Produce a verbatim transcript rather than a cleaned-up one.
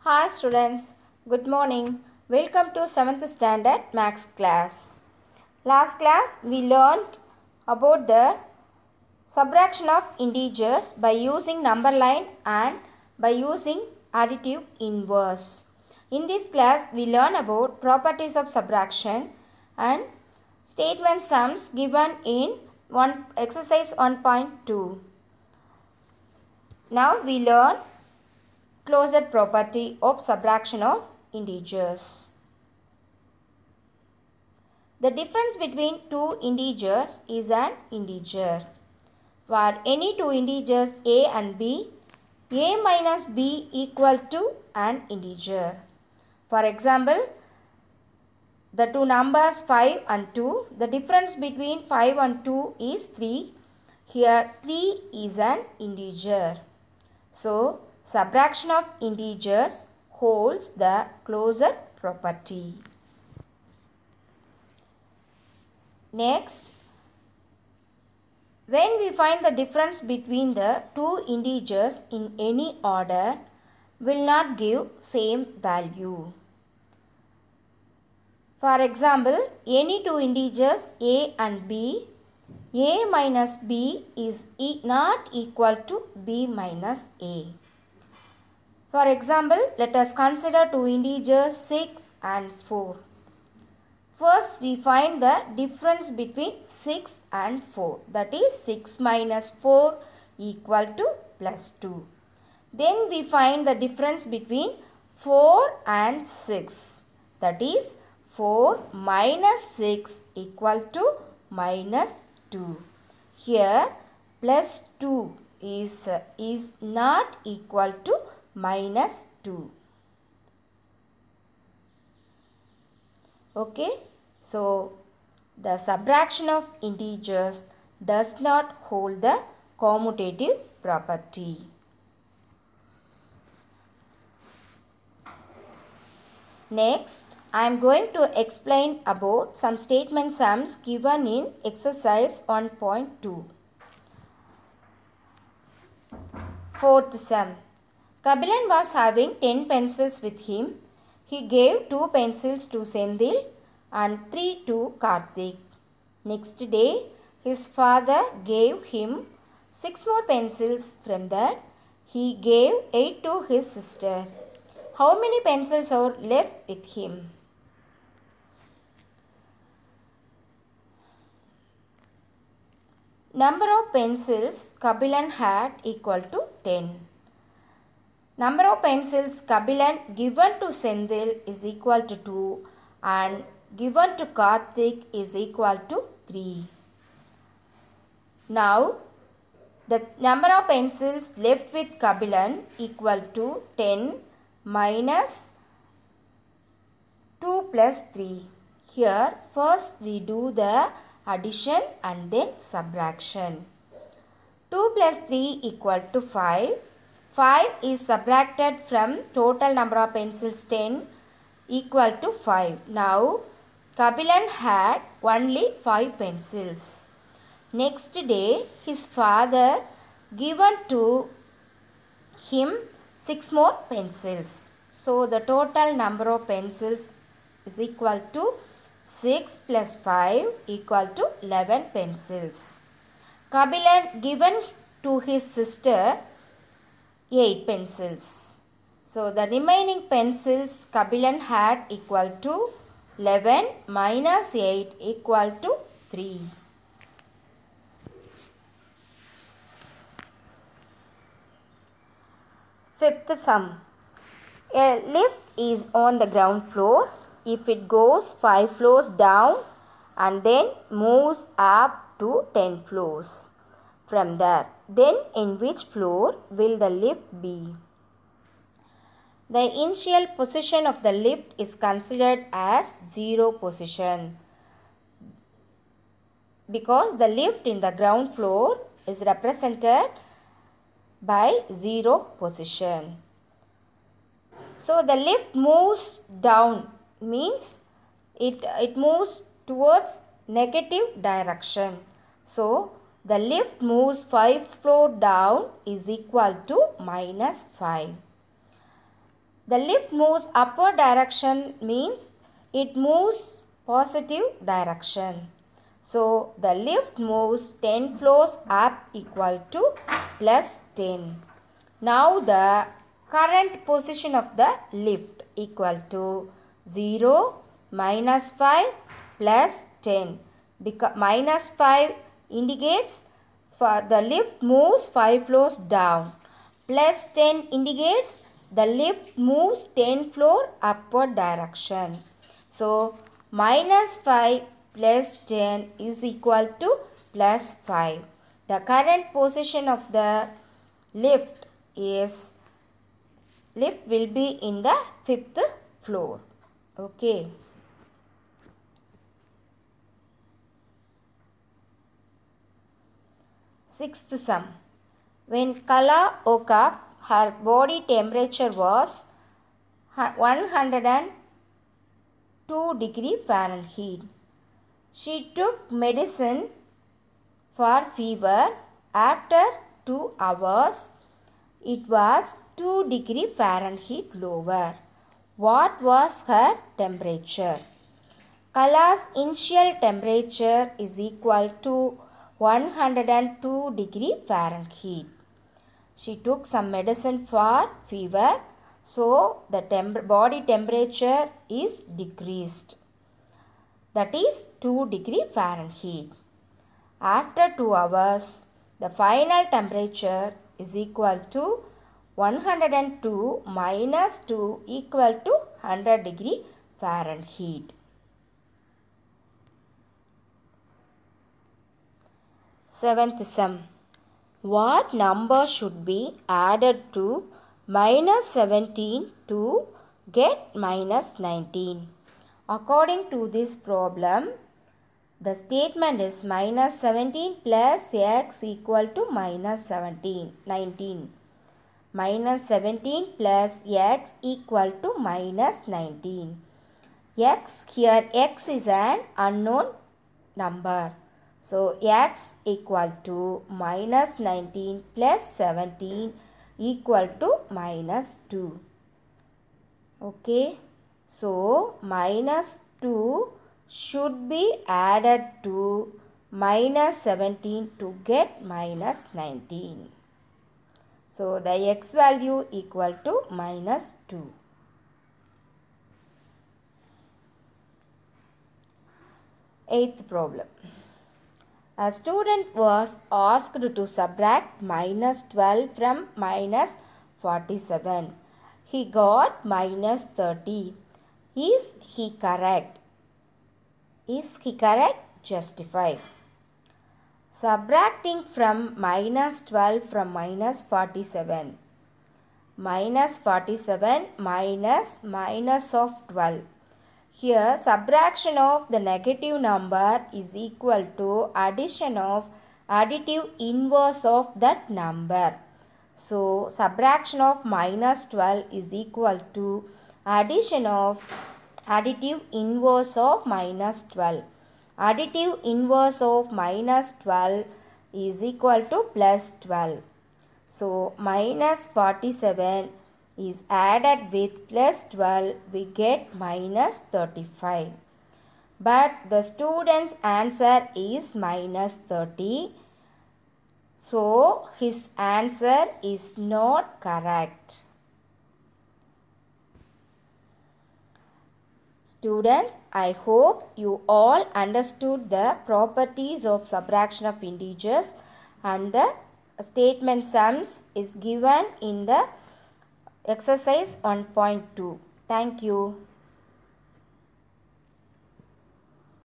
Hi students, good morning. Welcome to seventh standard Maths class. Last class we learned about the subtraction of integers by using number line and by using additive inverse. In this class we learn about properties of subtraction and statement sums given in one exercise one point two. Now we learn closed property of subtraction of integers. The difference between two integers is an integer. For any two integers a and b, a minus b equal to an integer. For example, the two numbers five and two, the difference between five and two is three. Here three is an integer. So, subtraction of integers holds the closure property. Next, when we find the difference between the two integers in any order, will not give same value. For example, any two integers a and b, a minus b is e not equal to b minus a. For example, let us consider two integers six and four. First, we find the difference between six and four. That is six minus four equal to plus two. Then we find the difference between four and six. That is four minus six equal to minus two. Here plus two is, uh, is not equal to minus two. Okay, so the subtraction of integers does not hold the commutative property. Next, I am going to explain about some statement sums given in exercise one point two. Fourth sum. Kabilan was having ten pencils with him. He gave two pencils to Sendil and three to Karthik. Next day, his father gave him six more pencils. From that, he gave eight to his sister. How many pencils are left with him? Number of pencils Kabilan had equal to ten. Number of pencils Kabilan given to Sendil is equal to two and given to Karthik is equal to three. Now, the number of pencils left with Kabilan equal to ten minus two plus three. Here, first we do the addition and then subtraction. two plus three equal to five. five is subtracted from total number of pencils ten equal to five. Now, Kabilan had only five pencils. Next day, his father given to him six more pencils. So, the total number of pencils is equal to six plus five equal to eleven pencils. Kabilan given to his sister eight pencils. So, the remaining pencils Kabilan had equal to eleven minus eight equal to three. Fifth sum. A lift is on the ground floor. If it goes five floors down and then moves up to ten floors from there, then in which floor will the lift be? The initial position of the lift is considered as zero position because the lift in the ground floor is represented by zero position. So the lift moves down means it, it moves towards negative direction. So the lift moves five floors down is equal to minus five. The lift moves upward direction means it moves positive direction. So the lift moves ten floors up equal to plus ten. Now the current position of the lift equal to zero, minus five, plus ten. Because minus five indicates for the lift moves five floors down. Plus ten indicates the lift moves ten floor upward direction. So minus five plus ten is equal to plus five. The current position of the lift is lift will be in the fifth floor. Okay. Sixth sum. When Kala woke up, her body temperature was one hundred two degree Fahrenheit. She took medicine for fever. After two hours, it was two degree Fahrenheit lower. What was her temperature? Kala's initial temperature is equal to one hundred two degree Fahrenheit. She took some medicine for fever, so the temp- body temperature is decreased. That is two degree Fahrenheit. After two hours, the final temperature is equal to one hundred two minus two equal to one hundred degree Fahrenheit. Seventh sum. What number should be added to minus seventeen to get minus nineteen? According to this problem, the statement is minus seventeen plus x equal to minus seventeen, nineteen. Minus seventeen plus x equal to minus nineteen. X, here x is an unknown number. So x equal to minus nineteen plus seventeen equal to minus two. Okay. So minus two should be added to minus seventeen to get minus nineteen. So the x value equal to minus two. Eighth problem. A student was asked to subtract minus twelve from minus forty-seven. He got minus thirty. Is he correct? Is he correct? Justify. Subtracting from minus twelve from minus forty-seven. Minus forty-seven minus minus of twelve. Here subtraction of the negative number is equal to addition of additive inverse of that number. So subtraction of minus twelve is equal to addition of additive inverse of minus twelve. Additive inverse of minus twelve is equal to plus twelve. So minus forty-seven is added with plus twelve, we get minus thirty-five. But the student's answer is minus thirty. So his answer is not correct. Students, I hope you all understood the properties of subtraction of integers, and the statement sums is given in the exercise one point two. Thank you.